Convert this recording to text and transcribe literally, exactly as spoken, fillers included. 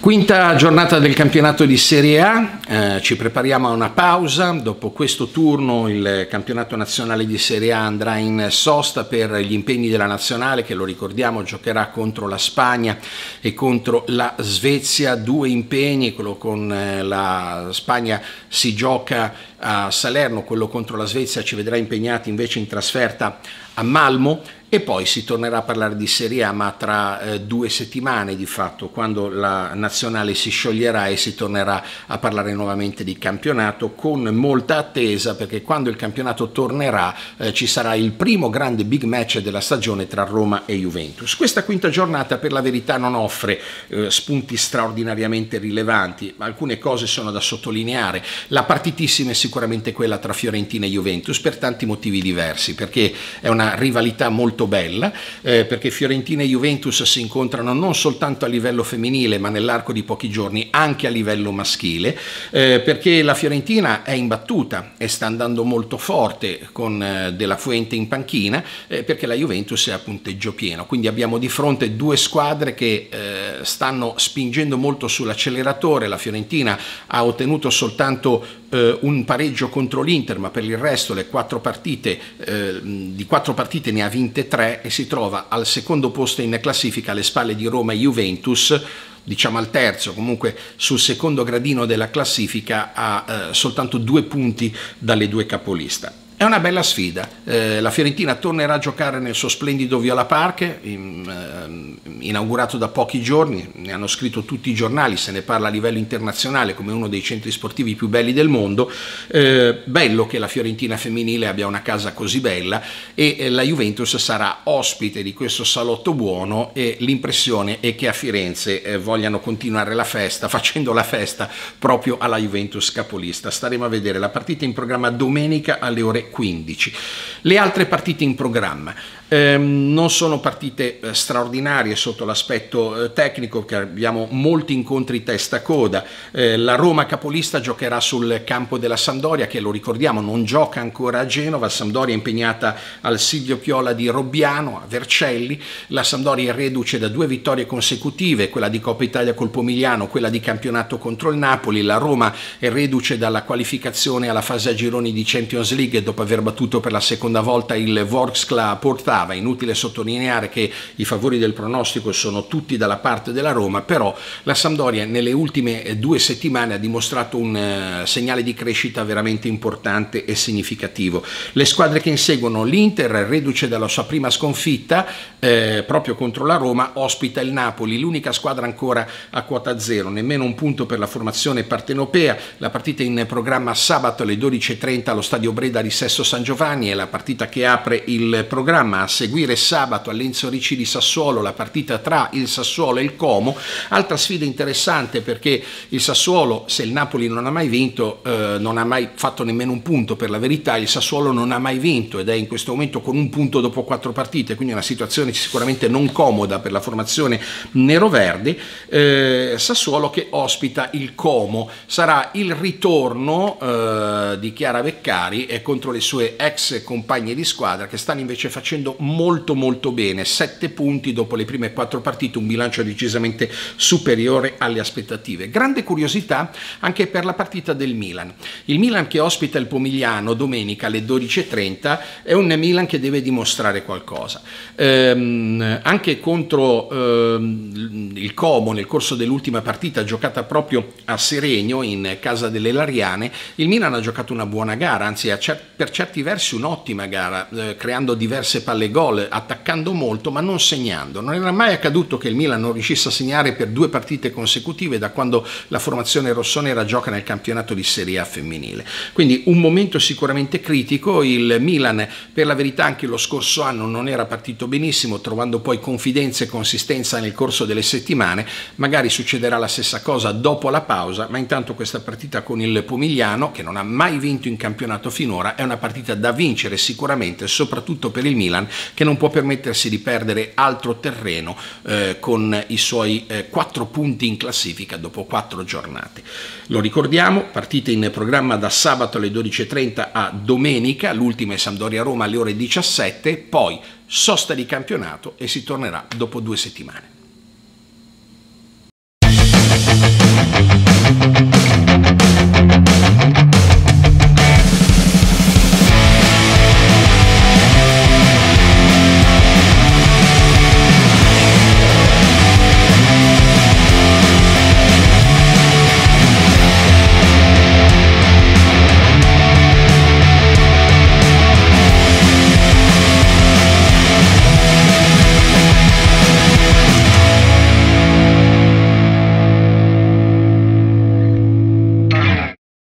Quinta giornata del campionato di Serie A, eh, ci prepariamo a una pausa. Dopo questo turno il campionato nazionale di Serie A andrà in sosta per gli impegni della nazionale che, lo ricordiamo, giocherà contro la Spagna e contro la Svezia. Due impegni, quello con eh, la Spagna si gioca a Salerno, quello contro la Svezia ci vedrà impegnati invece in trasferta a Malmo. E poi si tornerà a parlare di Serie A, ma tra eh, due settimane di fatto, quando la nazionale si scioglierà e si tornerà a parlare nuovamente di campionato, con molta attesa, perché quando il campionato tornerà eh, ci sarà il primo grande big match della stagione tra Roma e Juventus. Questa quinta giornata per la verità non offre eh, spunti straordinariamente rilevanti, ma alcune cose sono da sottolineare. La partitissima è sicuramente quella tra Fiorentina e Juventus per tanti motivi diversi, perché è una rivalità molto bella, eh, perché Fiorentina e Juventus si incontrano non soltanto a livello femminile ma nell'arco di pochi giorni anche a livello maschile, eh, perché la Fiorentina è imbattuta e sta andando molto forte con eh, De La Fuente in panchina, eh, perché la Juventus è a punteggio pieno, quindi abbiamo di fronte due squadre che eh, stanno spingendo molto sull'acceleratore. La Fiorentina ha ottenuto soltanto eh, un pareggio contro l'Inter, ma per il resto le quattro partite eh, di quattro partite ne ha vinte tre e si trova al secondo posto in classifica alle spalle di Roma e Juventus, diciamo al terzo, comunque sul secondo gradino della classifica, a eh, soltanto due punti dalle due capolista. È una bella sfida, eh, la Fiorentina tornerà a giocare nel suo splendido Viola Park, in, eh, inaugurato da pochi giorni, ne hanno scritto tutti i giornali, se ne parla a livello internazionale come uno dei centri sportivi più belli del mondo. Eh, bello che la Fiorentina femminile abbia una casa così bella e eh, la Juventus sarà ospite di questo salotto buono, e l'impressione è che a Firenze eh, vogliano continuare la festa, facendo la festa proprio alla Juventus capolista. Staremo a vedere la partita in programma domenica alle ore quindici. Le altre partite in programma ehm, non sono partite eh, straordinarie sotto l'aspetto eh, tecnico, perché abbiamo molti incontri testa a coda. Eh, la Roma capolista giocherà sul campo della Sampdoria, che, lo ricordiamo, non gioca ancora a Genova. Sampdoria è impegnata al Silvio Piola di Robbiano, a Vercelli. La Sampdoria è reduce da due vittorie consecutive, quella di Coppa Italia col Pomigliano, quella di campionato contro il Napoli. La Roma è reduce dalla qualificazione alla fase a gironi di Champions League dopo aver battuto per la seconda volta il Vorskla Portava. Inutile sottolineare che i favori del pronostico sono tutti dalla parte della Roma, però la Sampdoria nelle ultime due settimane ha dimostrato un uh, segnale di crescita veramente importante e significativo. Le squadre che inseguono: l'Inter, reduce dalla sua prima sconfitta eh, proprio contro la Roma, ospita il Napoli, l'unica squadra ancora a quota zero, nemmeno un punto per la formazione partenopea. La partita in programma sabato alle dodici e trenta allo stadio Breda di Sesto San Giovanni è la partita che apre il programma. A seguire sabato all'Enzo Ricci di Sassuolo la partita tra il Sassuolo e il Como, altra sfida interessante, perché il Sassuolo, se il Napoli non ha mai vinto, eh, non ha mai fatto nemmeno un punto. Per la verità il Sassuolo non ha mai vinto ed è in questo momento con un punto dopo quattro partite, quindi una situazione sicuramente non comoda per la formazione neroverde. eh, Sassuolo che ospita il Como. Sarà il ritorno eh, di Chiara Beccari e contro le sue ex compagne di squadra, che stanno invece facendo molto molto bene, sette punti dopo le prime quattro partite, un bilancio decisamente superiore alle aspettative. Grande curiosità anche per la partita del Milan. Il Milan che ospita il Pomigliano domenica alle dodici e trenta è un Milan che deve dimostrare qualcosa. Ehm, anche contro ehm, il Como, nel corso dell'ultima partita giocata proprio a Seregno, in casa delle Lariane, il Milan ha giocato una buona gara, anzi per certi versi un'ottima gara, eh, creando diverse palle gol, attaccando molto ma non segnando. Non era mai accaduto che il Milan non riuscisse a segnare per due partite consecutive da quando la formazione rossonera gioca nel campionato di Serie A femminile. Quindi un momento sicuramente critico. Il Milan, per la verità, anche lo scorso anno non era partito benissimo, trovando poi confidenza e consistenza nel corso delle settimane. Magari succederà la stessa cosa dopo la pausa, ma intanto questa partita con il Pomigliano, che non ha mai vinto in campionato finora, è una partita da vincere sicuramente, soprattutto per il Milan, che non può permettersi di perdere altro terreno eh, con i suoi eh, quattro punti in classifica dopo quattro giornate. Lo ricordiamo, partite in programma da sabato alle dodici e trenta a domenica, l'ultima è Sampdoria-Roma alle ore diciassette, poi sosta di campionato e si tornerà dopo due settimane.